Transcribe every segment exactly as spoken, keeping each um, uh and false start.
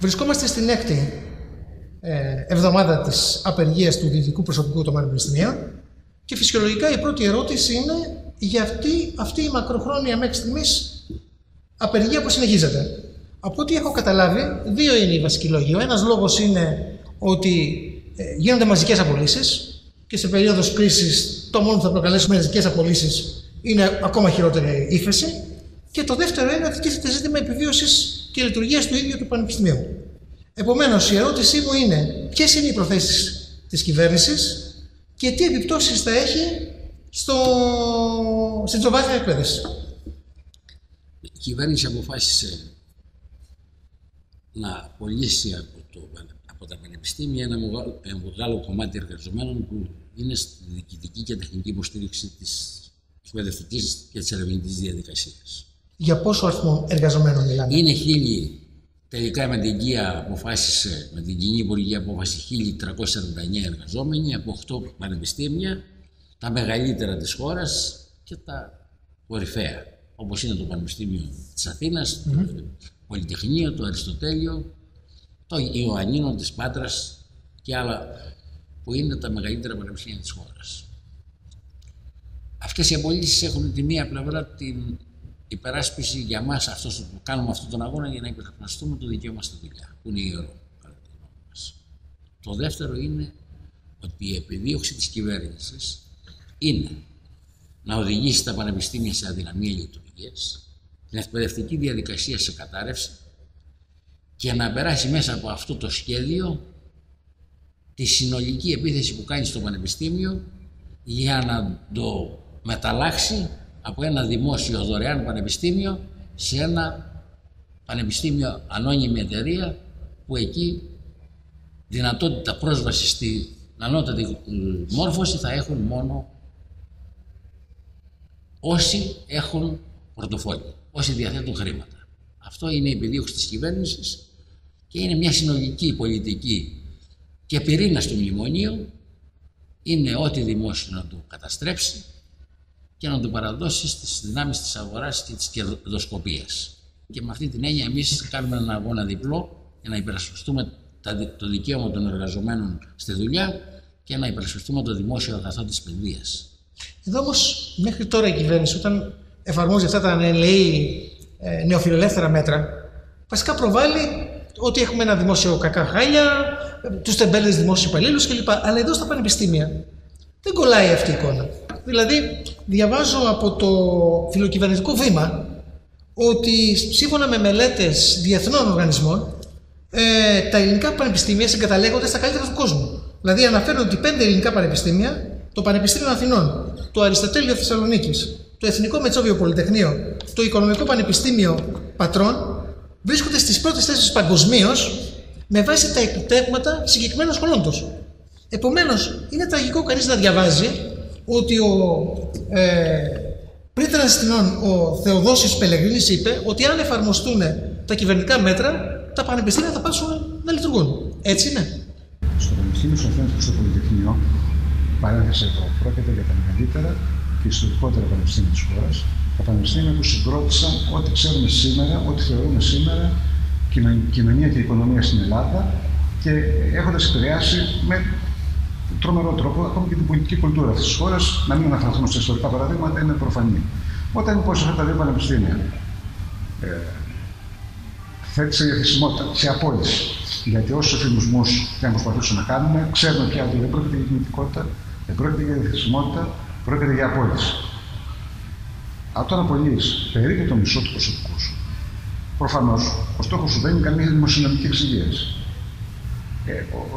Βρισκόμαστε στην έκτη ε, εβδομάδα της απεργίας του δυτικού προσωπικού των πανεπιστημίων και φυσιολογικά η πρώτη ερώτηση είναι για αυτή, αυτή η μακροχρόνια μέχρι στιγμής απεργία που συνεχίζεται. Από ό,τι έχω καταλάβει, δύο είναι οι βασικοί λόγοι. Ο ένας λόγος είναι ότι ε, γίνονται μαζικές απολύσεις και σε περίοδος κρίσης το μόνο που θα προκαλέσει μαζικές απολύσεις είναι ακόμα χειρότερη ύφεση. Και το δεύτερο είναι ότι τίθεται ζήτημα επιβίωσης και λειτουργίας του ίδιου του πανεπιστημίου. Επομένως, η ερώτησή μου είναι ποιες είναι οι προθέσεις της κυβέρνησης και τι επιπτώσεις θα έχει στο... στην τροβάθμια εκπαίδευση. Η κυβέρνηση αποφάσισε να απολύσει από, το, από τα πανεπιστήμια ένα μεγάλο, ένα μεγάλο κομμάτι εργαζομένων που είναι στη διοικητική και τεχνική υποστήριξη της εκπαιδευτικής και της ερευνητικής διαδικασίας. Για πόσο αριθμό εργαζομένων μιλάμε? Είναι χίλιοι. Τελικά με την ΚΙΑ αποφάσισε, με την κοινή υπουργική απόφαση, χίλια τριακόσια σαράντα εννέα εργαζόμενοι από οκτώ πανεπιστήμια, τα μεγαλύτερα της χώρας και τα κορυφαία, όπως είναι το Πανεπιστήμιο της Αθήνας, mm-hmm. το Πολυτεχνείο, το Αριστοτέλειο, το Ιωαννίνο της Πάτρας και άλλα που είναι τα μεγαλύτερα πανεπιστήμια της χώρας. Αυτές οι απολύσεις έχουν τη μία πλευρά την υπεράσπιση για μας, αυτός που κάνουμε αυτόν τον αγώνα για να υπερασπιστούμε το δικαίωμα στη δουλειά, που είναι ιερό κατά τη γνώμη μας. Το δεύτερο είναι ότι η επιδίωξη της κυβέρνησης είναι να οδηγήσει τα πανεπιστήμια σε αδυναμία λειτουργίας, την εκπαιδευτική διαδικασία σε κατάρρευση και να περάσει μέσα από αυτό το σχέδιο τη συνολική επίθεση που κάνει στο πανεπιστήμιο για να το μεταλλάξει από ένα δημόσιο δωρεάν πανεπιστήμιο σε ένα πανεπιστήμιο ανώνυμη εταιρεία που εκεί δυνατότητα πρόσβαση στην ανώτατη μόρφωση θα έχουν μόνο όσοι έχουν πορτοφόλι, όσοι διαθέτουν χρήματα. Αυτό είναι η επιδίωξη της κυβέρνησης και είναι μια συνολική πολιτική και πυρήνας του μνημονίου είναι ό,τι δημόσιο να το καταστρέψει και να το παραδώσει στις δυνάμεις της αγοράς και της κερδοσκοπίας. Και με αυτή την έννοια εμείς κάνουμε έναν αγώνα διπλό για να υπερασπιστούμε το δικαίωμα των εργαζομένων στη δουλειά και να υπερασπιστούμε το δημόσιο αγαθό της παιδείας. Εδώ όμως μέχρι τώρα η κυβέρνηση όταν εφαρμόζει αυτά τα νεολαία νεοφιλελεύθερα μέτρα βασικά προβάλλει ότι έχουμε ένα δημόσιο κακά χάλια, τους τεμπέλες δημόσιους υπαλλήλους κλπ. Αλλά εδώ στα πανεπιστήμια δεν κολλάει αυτή η εικόνα. Δηλαδή, διαβάζω από το φιλοκυβερνητικό βήμα ότι σύμφωνα με μελέτες διεθνών οργανισμών ε, τα ελληνικά πανεπιστήμια συγκαταλέγονται στα καλύτερα του κόσμου. Δηλαδή, αναφέρουν ότι πέντε ελληνικά πανεπιστήμια, το Πανεπιστήμιο Αθηνών, το Αριστοτέλειο Θεσσαλονίκης, το Εθνικό Μετσόβιο Πολυτεχνείο, το Οικονομικό Πανεπιστήμιο Πατρών, βρίσκονται στις πρώτες θέσεις παγκοσμίως με βάση τα επιτεύγματα συγκεκριμένων σχολών τους. Επομένως, είναι τραγικό κανείς να διαβάζει ότι ο ε, πρίτανας αστυνών, ο Θεοδόσιος Πελεγρίνης, είπε ότι αν εφαρμοστούν τα κυβερνητικά μέτρα, τα πανεπιστήμια θα πάψουν να λειτουργούν. Έτσι είναι. Στο Πανεπιστήμιο της Αθήνας και στο Πολυτεχνείο, παρένθεση εδώ, πρόκειται για τα μεγαλύτερα και ιστορικότερα πανεπιστήμια της χώρας. Τα πανεπιστήμια που συγκρότησαν ό,τι ξέρουμε σήμερα, ό,τι θεωρούμε σήμερα κοινωνία και οικονομία στην Ελλάδα και έχοντας επηρεάσει με τρομερό τρόπο ακόμη και την πολιτική κουλτούρα αυτής της χώρας. Να μην αναφερθούμε σε ιστορικά παραδείγματα, είναι προφανή. Όταν λοιπόν σε αυτά τα δύο πανεπιστήμια ε, θέτησε για χρησιμότητα, σε απόλυση, γιατί όσους εφημισμούς δεν προσπαθούσαμε να κάνουμε, ξέρουμε πια ότι δεν πρόκειται για κινητικότητα, δεν πρόκειται για διαθεσιμότητα, πρόκειται για απόλυση. Όταν απολύεις περίπου το μισό του προσωπικού σου, προφανώς ο στόχος σου δεν είναι καμία δημοσιονομική εξυγίαση. Ε,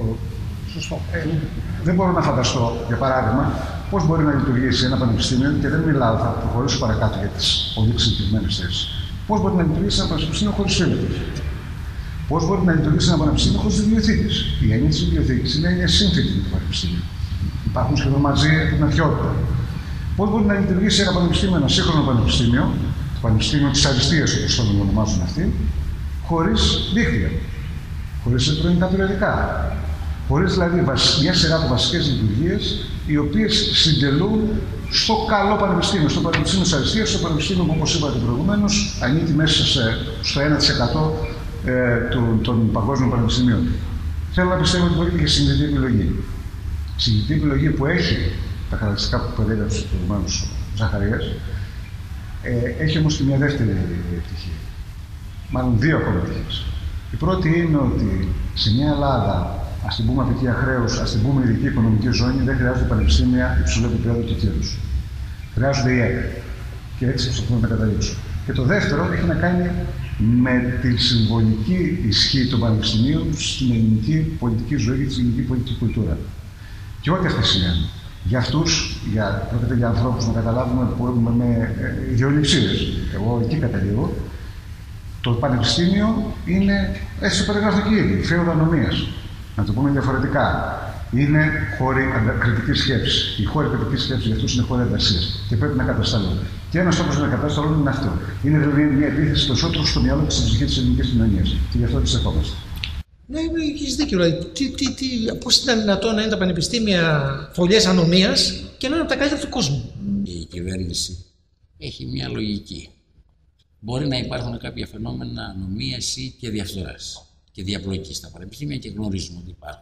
ε, δεν μπορώ να φανταστώ, για παράδειγμα, πώς μπορεί να λειτουργήσει ένα πανεπιστήμιο, και δεν μιλάω, θα προχωρήσω παρακάτω για τις πολύ συγκεκριμένες θέσεις. Πώς μπορεί να λειτουργήσει ένα πανεπιστήμιο χωρίς φίλους. Πώς μπορεί να λειτουργήσει ένα πανεπιστήμιο χωρίς βιβλιοθήκες. Η έννοια της βιβλιοθήκης είναι η σύμφυτη με το πανεπιστήμιο. Υπάρχουν σχεδόν μαζί την αρχαιότητα. Πώς μπορεί να λειτουργήσει ένα πανεπιστήμιο, ένα σύγχρονο πανεπιστήμιο, το Πανεπιστήμιο της Αριστείας, όπως το ονομάζουν αυτοί, χωρίς δίκτυα, χωρίς ηλεκτρονικά περιοδικά, χωρίς δηλαδή μια σειρά από βασικές λειτουργίες, οι οποίες συντελούν στο καλό πανεπιστήμιο, στο Πανεπιστήμιο της Αριστείας, στο Πανεπιστήμιο που, όπως είπατε προηγουμένως, ανήκει μέσα σε, στο ένα τοις εκατό ε, του, των παγκόσμιων πανεπιστημίων. Θέλω να πιστεύω ότι πρόκειται για συγκριτική επιλογή. Συγκριτική επιλογή που έχει τα χαρακτηριστικά που περιέγραψε προηγουμένως ο Ζαχαρίας, ε, έχει όμως και μια δεύτερη πτυχή. Μάλλον δύο ακόμα πτυχές. Η πρώτη είναι ότι σε μια Ελλάδα, ας την πούμε απικία χρέους, ας την πούμε ειδική οικονομική ζώνη, δεν χρειάζονται πανεπιστήμια υψηλού επίπεδου και κύρους. Χρειάζονται η ΕΚ. Και έτσι προσπαθούμε να τα καταλήξω. Και το δεύτερο έχει να κάνει με τη συμβολική ισχύ των πανεπιστημίων στην ελληνική πολιτική ζωή και στην ελληνική πολιτική κουλτούρα. Και ό,τι αυτά σημαίνουν. Για αυτούς, για, πρόκειται για ανθρώπους να καταλάβουμε που έχουμε με ιδεολειψίες. Εγώ εκεί καταλήγω. Το πανεπιστήμιο είναι, έτσι το περιγράφω και ήδη, φέουδα νομίας. Να το πούμε διαφορετικά. Είναι χώροι κριτικής σκέψης. Οι χώροι κριτικής σκέψης για αυτούς είναι χώροι εργασίας και πρέπει να κατασταλούν. Και ένας τρόπος να κατασταλούν είναι αυτό. Είναι δηλαδή μια επίθεση περισσότερο στο μυαλό και στην ψυχή της ελληνικής κοινωνίας. Και γι' αυτό τις ερχόμαστε. Ναι, έχεις δίκιο. Τι, τι, τι, πώς ήταν δυνατόν να είναι τα πανεπιστήμια φωλιές ανομίας και να είναι από τα καλύτερα του κόσμου. Η κυβέρνηση έχει μια λογική. Μπορεί να υπάρχουν κάποια φαινόμενα ανομίας ή και διαφθοράς και διαπλοκής στα πανεπιστήμια και γνωρίζουμε ότι υπάρχουν.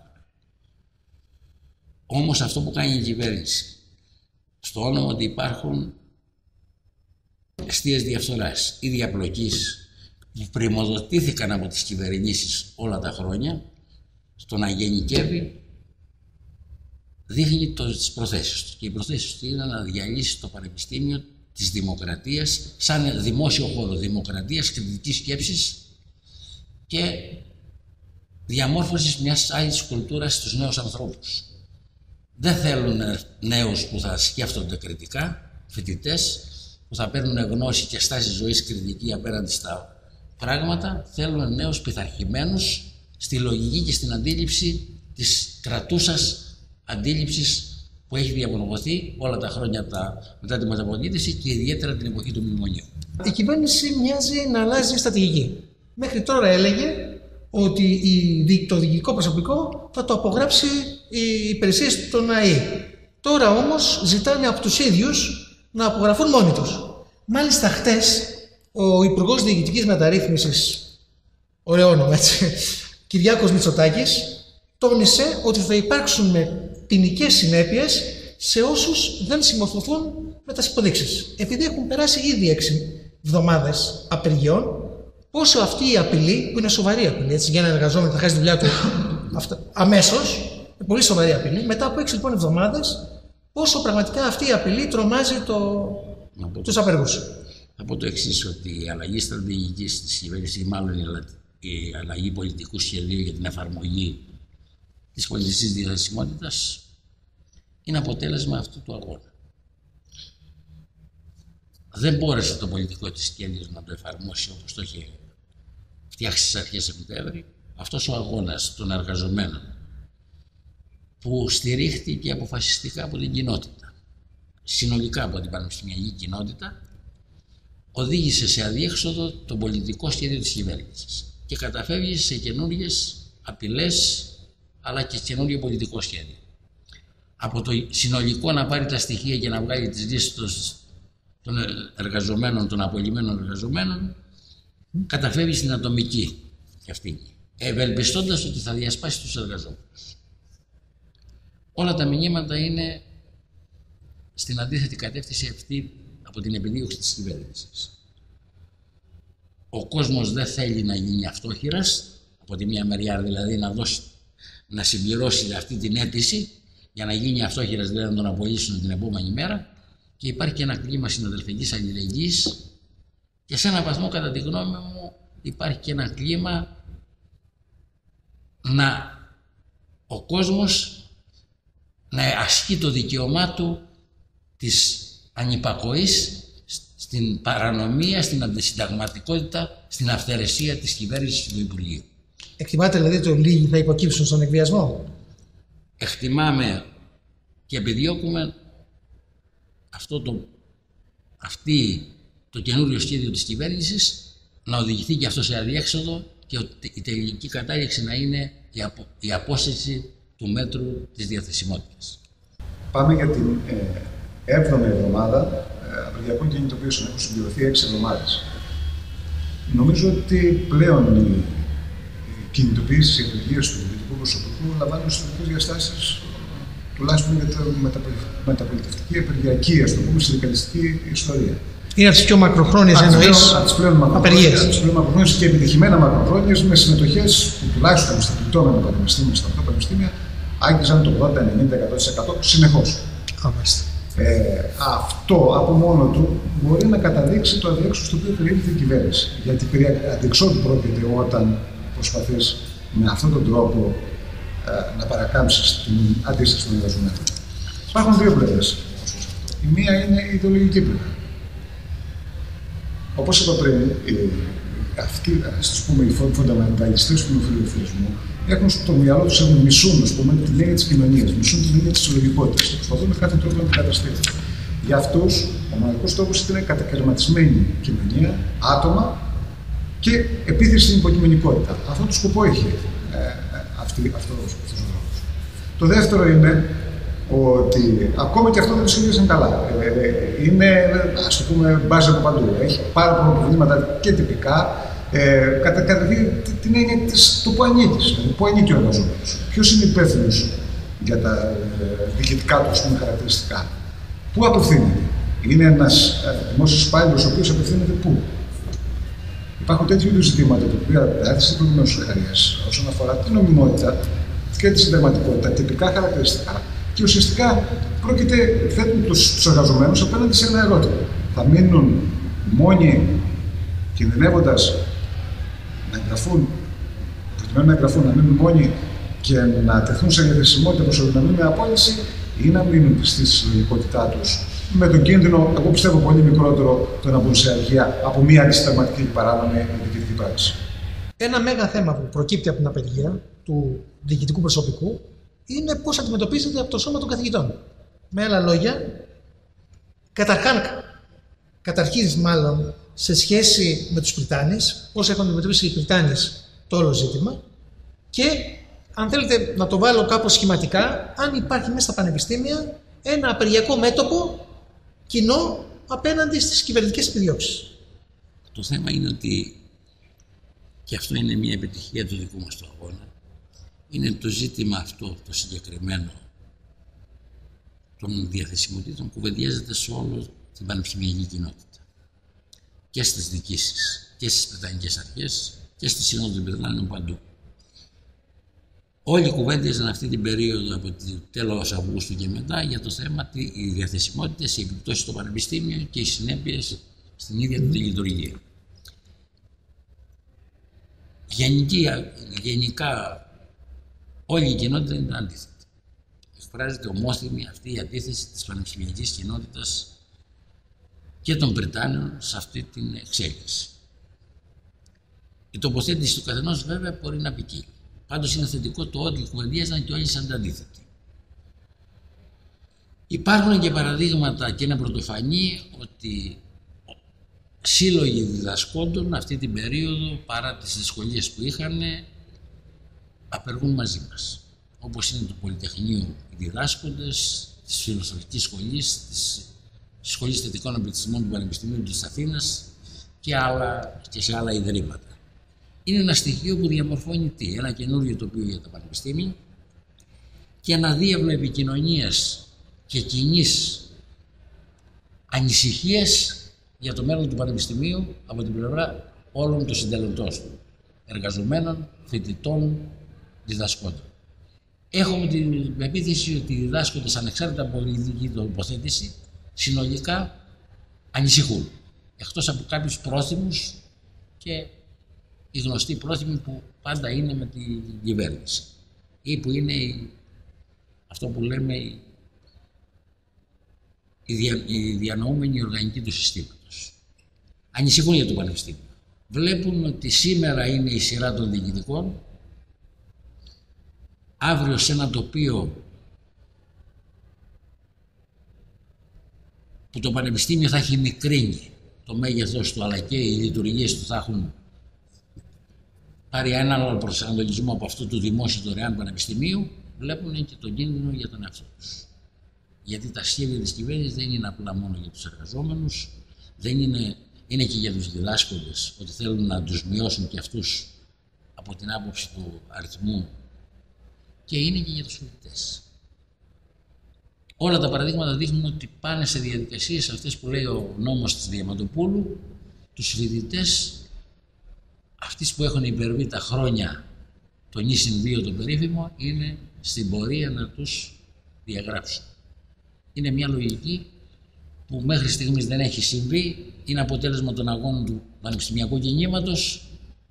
Όμως αυτό που κάνει η κυβέρνηση, στο όνομα ότι υπάρχουν αιστείες διαφθοράς ή διαπλοκής που πρημοδοτήθηκαν από τις κυβερνήσεις όλα τα χρόνια, στο να γενικεύει, δείχνει το, τις προθέσεις του. Και οι προθέσεις του είναι να διαλύσει το πανεπιστήμιο της δημοκρατίας σαν δημόσιο χώρο δημοκρατίας, κριτικής σκέψης και διαμόρφωσης μιας άλλης κουλτούρας στους νέους ανθρώπους. Δεν θέλουν νέους που θα σκέφτονται κριτικά, φοιτητές, που θα παίρνουν γνώση και στάση ζωής κριτική απέναντι στα πράγματα. Θέλουν νέους πειθαρχημένους στη λογική και στην αντίληψη της κρατούσας αντίληψης που έχει διαμορφωθεί όλα τα χρόνια τα, μετά τη μεταπολίτευση και ιδιαίτερα την εποχή του μνημονίου. Η κυβέρνηση μοιάζει να αλλάζει στρατηγική. Μέχρι τώρα έλεγε ότι το διοικητικό προσωπικό θα το απογράψει οι υπηρεσίες των ΑΕ. Τώρα όμως ζητάνε από τους ίδιους να απογραφούν μόνοι τους. Μάλιστα χτες ο Υπουργός Διοικητικής Μεταρρύθμισης, ωραίο όνομα έτσι, Κυριάκος Μητσοτάκης, τόνισε ότι θα υπάρξουν ποινικές συνέπειες σε όσους δεν συμμορφωθούν με τις υποδείξεις. Επειδή έχουν περάσει ήδη έξι εβδομάδες απεργιών, πόσο αυτή η απειλή, που είναι σοβαρή απειλή, έτσι, για έναν εργαζόμενο θα χάσει τη δουλειά του αμέσως, πολύ σοβαρή απειλή, μετά από έξι λοιπόν εβδομάδες, πόσο πραγματικά αυτή η απειλή τρομάζει το... τους απεργούς. Θα πω το εξής, ότι η αλλαγή στρατηγικής της κυβέρνησης, ή μάλλον η αλλαγή πολιτικού σχεδίου για την εφαρμογή της πολιτικής διαθεσιμότητας, είναι αποτέλεσμα αυτού του αγώνα. Δεν μπόρεσε το πολιτικό της σχέδιο να το εφαρμόσει όπως το είχε φτιάξει στις αρχές Σεπτέμβρη. Αυτός ο αγώνας των εργαζομένων που στηρίχθηκε αποφασιστικά από την κοινότητα, συνολικά από την πανεπιστημιακή κοινότητα, οδήγησε σε αδιέξοδο το πολιτικό σχέδιο της κυβέρνησης και καταφεύγει σε καινούριες απειλές αλλά και καινούριο πολιτικό σχέδιο. Από το συνολικό να πάρει τα στοιχεία και να βγάλει τις λίστες των εργαζομένων, των απολυμμένων εργαζομένων, καταφεύγει στην ατομική και αυτή, ευελπιστώντας ότι θα διασπάσει τους εργαζόμενους. Όλα τα μηνύματα είναι στην αντίθετη κατεύθυνση αυτή από την επιδίωξη της κυβέρνησης. Ο κόσμος δεν θέλει να γίνει αυτόχειρας, από τη μία μεριά δηλαδή να, δώσει, να συμπληρώσει αυτή την αίτηση για να γίνει αυτόχειρας, δηλαδή να τον απολύσουν την επόμενη μέρα, και υπάρχει και ένα κλίμα συναδελφικής αλληλεγγύης και σε έναν βαθμό, κατά τη γνώμη μου, υπάρχει και ένα κλίμα να ο κόσμος να ασκεί το δικαίωμά του της ανυπακοής στην παρανομία, στην αντισυνταγματικότητα, στην αυθαιρεσία της κυβέρνησης του Υπουργείου. Εκτιμάτε δηλαδή ότι λίγοι θα υποκύψουν στον εκβιασμό? Εκτιμάμε και επιδιώκουμε αυτό το, αυτή, το καινούριο σχέδιο της κυβέρνησης να οδηγηθεί και αυτό σε αδιέξοδο και η τελική κατάληξη να είναι η, απο, η απόσταση του μέτρου της διαθεσιμότητας. Πάμε για την ε, έβδομη εβδομάδα ε, απεργιακών κινητοποιήσεων. Έχουν συμπληρωθεί έξι εβδομάδες. Νομίζω ότι πλέον η κινητοποιήσεις, οι απεργίες του διοικητικού προσωπικού λαμβάνουν ιστορικές διαστάσεις, τουλάχιστον για τη μεταπολιτευτική, απεργιακή, ας το πούμε, συνδικαλιστική ιστορία. Είναι από τις πιο μακροχρόνιες εννοείς απεργίες. Από τις πλέον μακροχρόνιες και επιτυχημένα μακροχρόνιες, με συμμετοχές που τουλάχιστον στα πληττόμενα πανεπιστήμια, στα οκτώ πανεπιστήμια, άγγιζαν το ογδόντα, ενενήντα, εκατό τοις εκατό συνεχώς. Ε, αυτό από μόνο του μπορεί να καταδείξει το αδιέξοδο στο οποίο περιήλθε η κυβέρνηση. Γιατί περί αντιεξόδου πρόκειται όταν προσπαθείς με αυτόν τον τρόπο ε, να παρακάμψεις την αντίσταση των εργαζομένων. Υπάρχουν δύο πλευρές. Η μία είναι η ιδεολογική πλευρά. Όπως είπα πριν, οι, αυτοί ας πούμε, οι φονταμενταλιστές του νεοφιλελευθερισμού έχουν στο μυαλό τους, έχουν μισούν ας πούμε, την έννοια της κοινωνίας, μισούν την έννοια της συλλογικότητας και προσπαθούν με κάθε τρόπο να την καταστήλουν. Για αυτούς, ο μοναδικός στόχος είναι κατακαιρματισμένη κοινωνία, άτομα και επίθεση στην υποκειμενικότητα. Αυτό το σκοπό έχει ε, αυτή, αυτός, αυτός ο δρόμος. Το δεύτερο είναι ότι ακόμα και αυτό δεν το σχεδίασαν καλά. Ε, είναι, ας το πούμε, μπάζει από παντού. Έχει πάρα πολλά προβλήματα και τυπικά. Ε, κατά καταρχήν την έννοια της, το που ανήκεις, δηλαδή πού ανήκει ο εργαζόμενος. Ποιος είναι υπεύθυνος για τα ε, διοικητικά του πούμε, χαρακτηριστικά. Πού απευθύνεται. Είναι ένας ε, δημόσιος υπάλληλος ο οποίος απευθύνεται πού. Υπάρχουν τέτοιου είδους ζητήματα τα οποία έθεσε προηγουμένως ο Ζαχαρίας όσον αφορά την νομιμότητα και τη συνταγματικότητα, τυπικά χαρακτηριστικά. Και ουσιαστικά πρόκειται, θέτουν τους εργαζομένους απέναντι σε ένα ερώτημα. Θα μείνουν μόνοι κινδυνεύοντας να εγγραφούν, προκειμένου να εγγραφούν, να μείνουν μόνοι και να τεθούν σε διαθεσιμότητα προς να μείνουν με απόλυση ή να μείνουν πιστοί στη συλλογικότητά τους με τον κίνδυνο, εγώ πιστεύω πολύ μικρότερο, το να μπουν σε αργία από μια αντισυνταγματική και παράνομη διοικητική πράξη. Ένα μέγα θέμα που προκύπτει από την απεργία του διοικητικού προσωπικού είναι πώς αντιμετωπίζεται από το σώμα των καθηγητών. Με άλλα λόγια, καταρχάν, καταρχήν μάλλον σε σχέση με τους Πριτάνες, πώς έχουν αντιμετωπίσει οι Πριτάνες το όλο ζήτημα και αν θέλετε να το βάλω κάπως σχηματικά, αν υπάρχει μέσα στα πανεπιστήμια ένα απεργιακό μέτωπο κοινό απέναντι στις κυβερνητικές επιδιώξεις. Το θέμα είναι ότι, και αυτό είναι μια επιτυχία του δικού μας του αγώνα, είναι το ζήτημα αυτό το συγκεκριμένο των διαθεσιμοτήτων κουβεντιάζεται σε όλη την πανεπιστημιακή κοινότητα. Και στις διοικήσεις, και στις Πριτανικές αρχές, και στη Σύνοδο των Πριτανών παντού. Όλοι κουβέντιαζαν αυτή την περίοδο από το τέλος Αυγούστου και μετά για το θέμα οι διαθεσιμότητες, οι επιπτώσεις στο πανεπιστήμιο και οι συνέπειες στην ίδια mm. τη λειτουργία. Γενική, γενικά όλη η κοινότητα είναι αντίθετη. Εκφράζεται ομόθυμη αυτή η αντίθεση της πανεπιστημιακής κοινότητας και των Πριτάνων σε αυτή την εξέλιξη. Η τοποθέτηση του καθενός βέβαια μπορεί να ποικίλει. Πάντως είναι θετικό το ότι κουβεντίαζαν και όλοι σαν αντίθετοι. Υπάρχουν και παραδείγματα και είναι πρωτοφανή ότι σύλλογοι διδασκόντων αυτή την περίοδο παρά τις δυσκολίες που είχαν απεργούν μαζί μας. Όπως είναι του Πολυτεχνείου οι διδάσκοντες, της Φιλοσοφικής Σχολής, της Σχολής Θετικών Επιστημών του Πανεπιστημίου της Αθήνας και, άλλα, και σε άλλα ιδρύματα. Είναι ένα στοιχείο που διαμορφώνει τι, ένα καινούριο τοπίο για τα πανεπιστήμια και ένα διάβλο επικοινωνίας και κοινής ανησυχίας για το μέλλον του πανεπιστημίου από την πλευρά όλων των συντελετών του, εργαζομένων, φοιτητών, διδασκόντων. Έχουμε την πεποίθηση ότι οι διδάσκοντες ανεξάρτητα από πολιτική τοποθέτηση συνολικά ανησυχούν, εκτός από κάποιους πρόθυμους και οι γνωστοί πρόθυμοι που πάντα είναι με την κυβέρνηση ή που είναι η, αυτό που λέμε η, η, δια, η διανοούμενη οργανική του συστήματος. Ανησυχούν για το πανεπιστήμιο. Βλέπουν ότι σήμερα είναι η σειρά των διοικητικών, αύριο σε ένα τοπίο που το πανεπιστήμιο θα έχει μικρύνει το μέγεθος του αλλά και οι λειτουργίες του θα έχουν πάρει έναν άλλο προσανατολισμό από αυτό του δημόσιου δωρεάν πανεπιστημίου, βλέπουν και τον κίνδυνο για τον εαυτό τους. Γιατί τα σχέδια της κυβέρνησης δεν είναι απλά μόνο για τους εργαζόμενους, δεν είναι, είναι και για τους διδάσκοντες, ότι θέλουν να τους μειώσουν και αυτούς από την άποψη του αριθμού και είναι και για τους φοιτητές. Όλα τα παραδείγματα δείχνουν ότι πάνε σε διαδικασίες αυτές που λέει ο νόμος της Διαμαντοπούλου, τους φοιτητές, αυτοί που έχουν υπερβεί τα χρόνια το νη συν δύο το περίφημο, είναι στην πορεία να τους διαγράψουν. Είναι μια λογική που μέχρι στιγμής δεν έχει συμβεί, είναι αποτέλεσμα των αγώνων του πανεπιστημιακού κινήματος.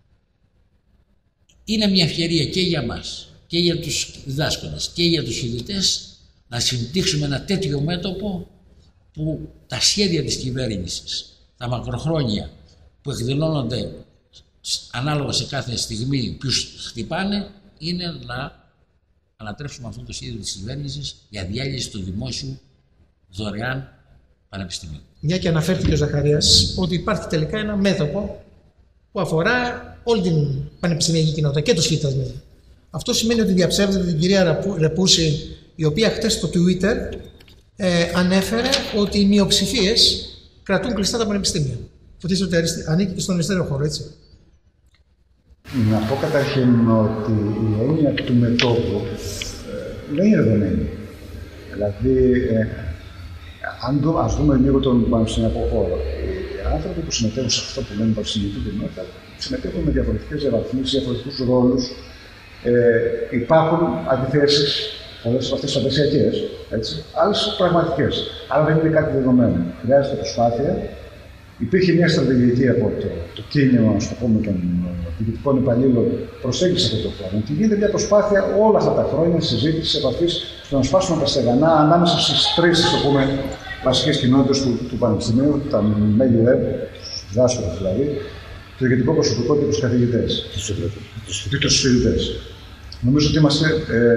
Είναι μια ευκαιρία και για μας και για τους διδάσκοντες και για τους φοιτητές να συμπτύξουμε ένα τέτοιο μέτωπο που τα σχέδια της κυβέρνησης, τα μακροχρόνια που εκδηλώνονται ανάλογα σε κάθε στιγμή ποιους χτυπάνε, είναι να ανατρέψουμε αυτό το σχέδιο της κυβέρνησης για διάλυση του δημόσιου δωρεάν πανεπιστημίου. Μια και αναφέρθηκε ο Ζαχαρίας ότι υπάρχει τελικά ένα μέτωπο που αφορά όλη την πανεπιστημιακή κοινότητα και τους φοιτητές μέσα. Αυτό σημαίνει ότι διαψεύδεται την κυρία Ρεπούση, η οποία χτες στο Twitter ε, ανέφερε ότι οι μειοψηφίες κρατούν κλειστά τα πανεπιστήμια. Φωτίζεται ότι ανήκει και στον αριστερό χώρο, έτσι. Να πω καταρχήν ότι η έννοια του μετώπου ε, δεν είναι δεδομένη. Δηλαδή, ε, αν δω, ας δούμε λίγο τον πανεπιστημιακό χώρο, οι άνθρωποι που συμμετέχουν σε αυτό που λένε πανεπιστημιακή κοινότητα συμμετέχουν με διαφορετικές διαβαθμίσεις, διαφορετικούς ρόλους. Ε, υπάρχουν αντιθέσεις, πολλές από αυτές φαντασιακές, άλλες πραγματικές. Άρα δεν είναι κάτι δεδομένο. Χρειάζεται προσπάθεια. Υπήρχε μια στρατηγική από το, το κίνημα, ας το πούμε, των διοικητικών υπαλλήλων προσέγγιση αυτό το θέμα. Και γίνεται μια προσπάθεια όλα αυτά τα χρόνια συζήτηση, επαφή, στο να σπάσουμε τα στεγανά ανάμεσα στις τρεις, ας το πούμε, βασικές κοινότητες του, του Πανεπιστημίου, τα μέλη ΕΕ, τους διδάσκοντες δηλαδή, το διοικητικό προσωπικό και τους καθηγητές. Και τους φοιτητές. Νομίζω ότι είμαστε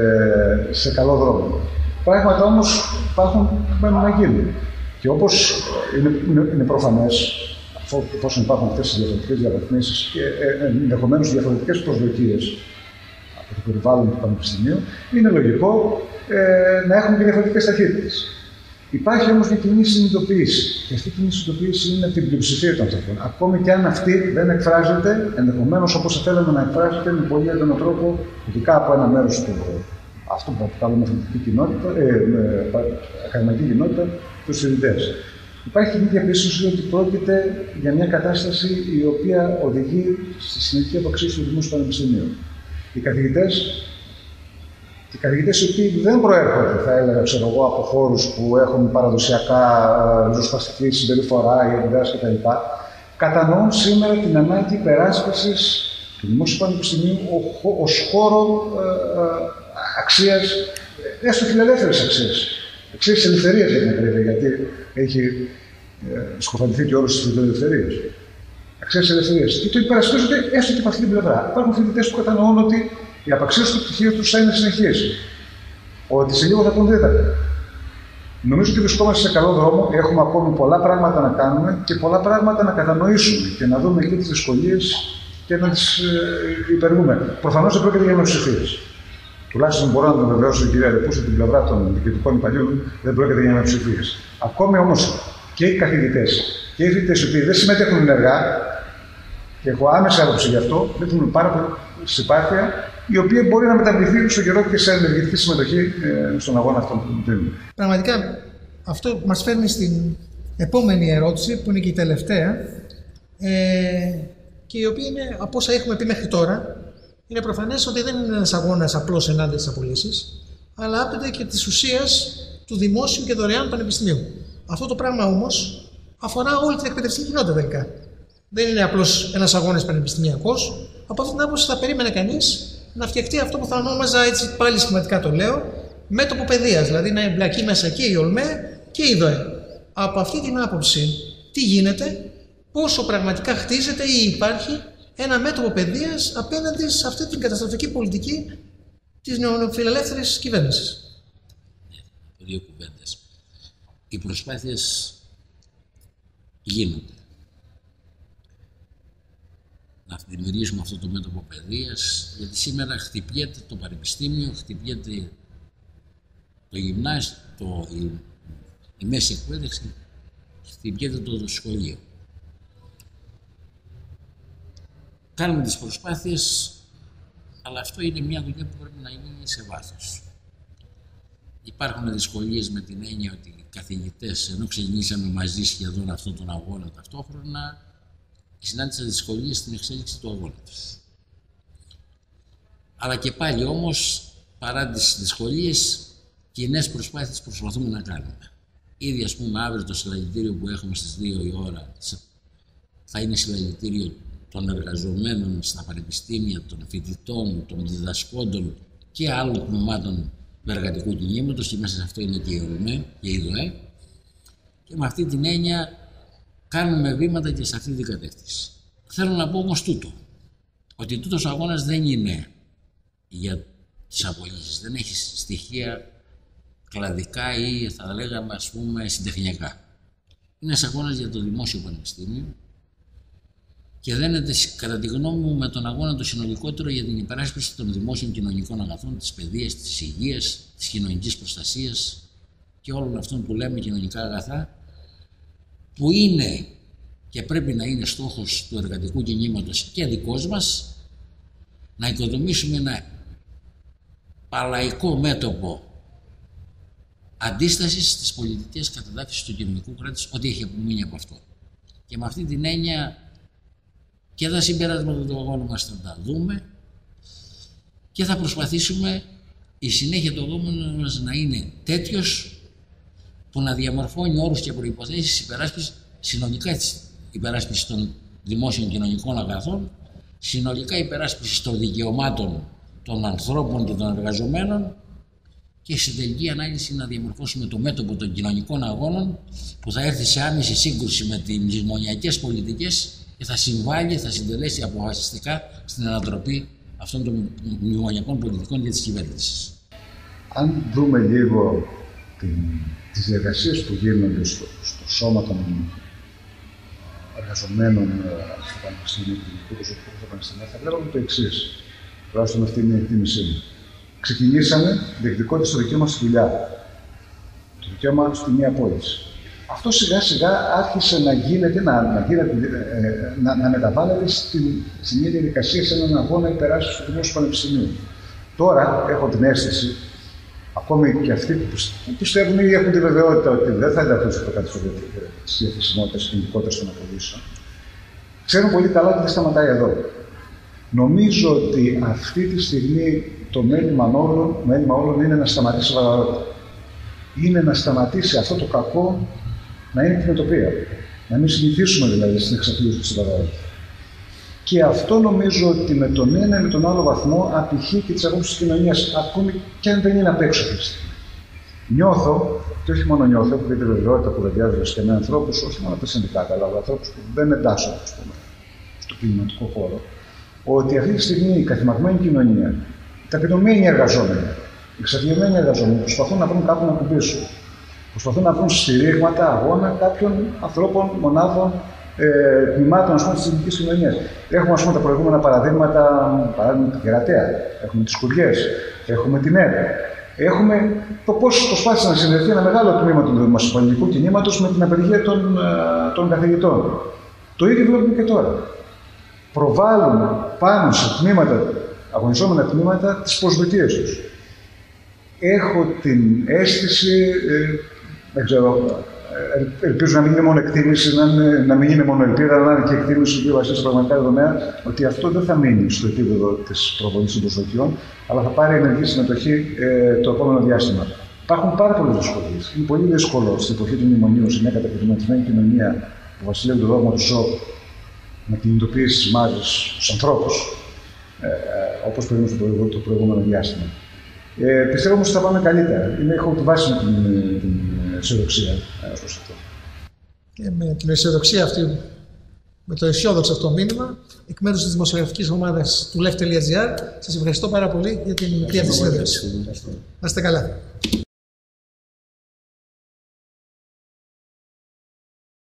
ε, σε καλό δρόμο. Πράγματα όμως υπάρχουν που μένουν να γίνουν. Και όπως είναι, είναι, είναι προφανές, εφόσον υπάρχουν αυτές τις διαφορετικές διαβαθμίσεις και ε, ενδεχομένως διαφορετικές προσδοκίες από το περιβάλλον του Πανεπιστημίου, είναι λογικό ε, να έχουμε και διαφορετικές ταχύτητες. Υπάρχει όμως μια κοινή συνειδητοποίηση. Και αυτή η κοινή συνειδητοποίηση είναι την πλειοψηφία των ανθρώπων. Ακόμη και αν αυτή δεν εκφράζεται, ενδεχομένως όπως θα θέλαμε να εκφράζεται με πολύ έντονο τρόπο, ειδικά από ένα μέρος του αυτό που αποκαλούμε αθλητική κοινότητα, ε, ε, ακαδημαϊκή κοινότητα, τους φοιτητές. Υπάρχει μια διαπίστωση ότι πρόκειται για μια κατάσταση η οποία οδηγεί στη συνεχή αποξίωση του δημόσιου πανεπιστημίου. Οι καθηγητές, οι καθηγητές οι οποίοι δεν προέρχονται, θα έλεγα, ξέρω εγώ, από χώρους που έχουν παραδοσιακά ριζοσπαστική συμπεριφορά, ιδέες κτλ., κατανοούν σήμερα την ανάγκη υπεράσπισης του δημόσιου πανεπιστημίου ως χώρο ε, ε, αξίας, έστω φιλελεύθερης αξίας. Αξίες της ελευθερίας για την ακρίβεια, γιατί έχει ε, σκοφαντηθεί και ο όρος της φιλελευθερίας. Αξίες της ελευθερίας. Και το υπερασπίζονται έστω και από αυτή την πλευρά. Υπάρχουν φοιτητές που κατανοούν ότι η απαξίωση του πτυχίου τους θα είναι συνεχής. Ότι σε λίγο θα πούν δίδακα. Νομίζω ότι βρισκόμαστε σε καλό δρόμο. Έχουμε ακόμη πολλά πράγματα να κάνουμε και πολλά πράγματα να κατανοήσουμε και να δούμε και τις δυσκολίες και να τις ε, υπερβούμε. Προφανώς δεν πρόκειται για μειοψηφίες. Τουλάχιστον μπορώ να το βεβαιώσω την κυρία Ρεπούση, την πλευρά των διοικητικών υπαλλήλων, δεν πρόκειται για μειοψηφίες. Ακόμη όμως και οι καθηγητές και οι φοιτητές οι οποίοι δεν συμμετέχουν ενεργά, και έχω άμεση άποψη γι' αυτό, δείχνουν πάρα πολύ συμπάθεια, η οποία μπορεί να μεταβληθεί στο καιρό και σε ενεργητική συμμετοχή ε, στον αγώνα αυτόν που δίνουμε. Πραγματικά αυτό μας φέρνει στην επόμενη ερώτηση, που είναι και η τελευταία, ε, και η οποία είναι, από όσα έχουμε πει μέχρι τώρα, είναι προφανές ότι δεν είναι ένας αγώνας απλώς ενάντια στις απολύσεις, αλλά άπτεται και της ουσίας του δημόσιου και δωρεάν πανεπιστημίου. Αυτό το πράγμα όμως αφορά όλη την εκπαιδευτική κοινότητα τελικά. Δεν είναι απλώς ένας αγώνας πανεπιστημιακός. Από αυτή την άποψη θα περίμενε κανείς να φτιαχτεί αυτό που θα ονόμαζα, έτσι πάλι σχηματικά το λέω, μέτωπο παιδείας, δηλαδή να εμπλακεί μέσα και η ΟΛΜΕ και η ΔΟΕ. Από αυτή την άποψη, τι γίνεται, πόσο πραγματικά χτίζεται ή υπάρχει ένα μέτωπο παιδείας απέναντι σε αυτή την καταστροφική πολιτική της νεοφιλελεύθερης κυβέρνησης. Δύο κουβέντες. Οι προσπάθειες γίνονται να δημιουργήσουμε αυτό το μέτωπο παιδείας, γιατί σήμερα χτυπιέται το πανεπιστήμιο, χτυπιέται το γυμνάσιο, το, η, η μέση εκπαίδευση, χτυπιέται το, το σχολείο. Κάνουμε τις προσπάθειες αλλά αυτό είναι μια δουλειά που πρέπει να γίνει σε βάθος. Υπάρχουν δυσκολίες με την έννοια ότι οι καθηγητές, ενώ ξεκινήσαμε μαζί σχεδόν αυτόν τον αγώνα ταυτόχρονα, συνάντησαν δυσκολίες στην εξέλιξη του αγώνα τους. Αλλά και πάλι όμως, παρά τις δυσκολίες, κοινές προσπάθειες προσπαθούμε να κάνουμε. Ήδη, ας πούμε, αύριο το συλλαλητήριο που έχουμε στις δύο η ώρα θα είναι συλλαλητήριο των εργαζομένων στα πανεπιστήμια, των φοιτητών, των διδασκόντων και άλλων τμήματων του εργατικού κινήματος, και μέσα σε αυτό είναι και η ΟΡΜΕ και η ΔΟΕ. Και με αυτή την έννοια κάνουμε βήματα και σε αυτή την κατεύθυνση. Θέλω να πω όμως τούτο, ότι τούτος ο αγώνας δεν είναι για τις απολύσεις, δεν έχει στοιχεία κλαδικά ή θα λέγαμε, ας πούμε, συντεχνιακά. Είναι ένας αγώνας για το δημόσιο πανεπιστήμιο και δένεται, κατά τη γνώμη μου, με τον αγώνα το συνολικότερο για την υπεράσπιση των δημόσιων κοινωνικών αγαθών, της παιδείας, της υγείας, της κοινωνικής προστασίας και όλων αυτών που λέμε κοινωνικά αγαθά, που είναι και πρέπει να είναι στόχος του εργατικού κινήματος και δικός μας, να οικοδομήσουμε ένα παλαϊκό μέτωπο αντίστασης στις πολιτικές καταδάφισεις του κοινωνικού κράτους, ό,τι έχει απομείνει από αυτό. Και με αυτή την έννοια και τα συμπεράσματα του αγώνα μας θα τα δούμε και θα προσπαθήσουμε η συνέχεια του αγώνα μας να είναι τέτοιος που να διαμορφώνει όρους και προϋποθέσεις υπεράσπισης, συνολικά της υπεράσπισης των δημόσιων κοινωνικών αγαθών, συνολικά υπεράσπισης των δικαιωμάτων των ανθρώπων και των εργαζομένων και στην τελική ανάλυση να διαμορφώσουμε το μέτωπο των κοινωνικών αγώνων που θα έρθει σε άμεση σύγκρουση με τις μνημονιακές πολιτικές και θα συμβάλλει, θα συντελέσει αποφασιστικά στην ανατροπή αυτών των μνημονιακών πολιτικών και της κυβέρνησης. Αν δούμε λίγο την, τις διεργασίες που γίνονται στο, στο σώμα των εργαζομένων στο Πανεπιστήμιο του Ελληνικού Προσωπικού στο Πανεπιστήμιο, θα βλέπουμε το εξής. Τουλάχιστον αυτή είναι η εκτίμησή μου. Ξεκινήσαμε διεκδικώντας το δικαίωμα στη δουλειά, το δικαίωμα στη μία απόλυση. Αυτό σιγά σιγά άρχισε να γίνεται, να, να, γίνεται, ε, να, να μεταβάλλεται στην, σε μια διαδικασία, σε έναν αγώνα υπεράσπισης του Δημόσιου Πανεπιστημίου. Τώρα έχω την αίσθηση, ακόμη και αυτοί που πιστεύουν ή έχουν τη βεβαιότητα ότι δεν θα ενταχθούν στο κάτω τη διαθεσιμότητα και κινητικότητα των απολύσεων, ξέρουν πολύ καλά ότι δεν σταματάει εδώ. Νομίζω ότι αυτή τη στιγμή το μέλημα όλων, μέλημα όλων είναι να σταματήσει η βαρβαρότητα. Είναι να σταματήσει αυτό το κακό να είναι την οτοπία. Να μην συνηθίσουμε δηλαδή στην εξαπλήρωση της βαρβαρότητας. Και αυτό νομίζω ότι με τον ένα ή με τον άλλο βαθμό απηχεί και τις απόψεις της κοινωνίας, ακόμη και αν δεν είναι απ' έξω αυτή τη στιγμή. Νιώθω, και όχι μόνο νιώθω, έχω δει τη βεβαιότητα που βεβαιάζω και με ανθρώπους, όχι μόνο από τα συνδικάτα, αλλά από ανθρώπους που δεν εντάσσονται στο κλιματικό χώρο, ότι αυτή τη στιγμή η καθημερινή κοινωνία, οι ταπεινωμένοι εργαζόμενοι, οι εξαρτημένοι εργαζόμενοι προσπαθούν να βρουν κάπου να κουμπίσουν. Προσπαθούν να βρουν στηρίγματα, αγώνα κάποιων ανθρώπων, μονάδων, ε, τμήματων τη ελληνική κοινωνία. Έχουμε ας πούμε, τα προηγούμενα παραδείγματα, παράδειγμα την Κερατέα, έχουμε τις Κουριές, έχουμε την ΕΡΕ. Έχουμε το πώς προσπάθησε να συνδεθεί ένα μεγάλο τμήμα του δημοσιοπολιτικού κινήματος με την απεργία των, των καθηγητών. Το ίδιο βλέπουμε και τώρα. Προβάλλουν πάνω σε τμήματα, αγωνιζόμενα τμήματα, τις προσδοκίες τους. Έχω την αίσθηση, ε, δεν ξέρω, ε, ελπίζω να μην είναι μόνο εκτίμηση, να, είναι, να μην είναι μόνο ελπίδα, αλλά να είναι και εκτίμηση που βασίζεται στα πραγματικά δεδομένα, ότι αυτό δεν θα μείνει στο επίπεδο της προβολής των προσδοκιών, αλλά θα πάρει ενεργή συμμετοχή ε, το επόμενο διάστημα. Υπάρχουν πάρα πολλές δυσκολίες. Είναι πολύ δύσκολο στην εποχή του μνημονίου, σε μια κατακαιρματισμένη κοινωνία που βασιλεύει το δόγμα του Ζω, να κινητοποιήσει τις μάζες, τους ανθρώπους, ε, όπως περίμενε το, το προηγούμενο διάστημα. Ε, πιστεύω όμως ότι θα πάμε καλύτερα. Είναι, έχω τη βάση με την, την αισιοδοξία ως προς αυτό. Και με την αισιοδοξία αυτή, με το αισιόδοξο αυτό μήνυμα, εκ μέρους της δημοσιογραφικής ομάδας του Λεφ τελεία τζι άρ, σας ευχαριστώ πάρα πολύ για την μικρή αυτή συνέντευξη. Να είστε καλά.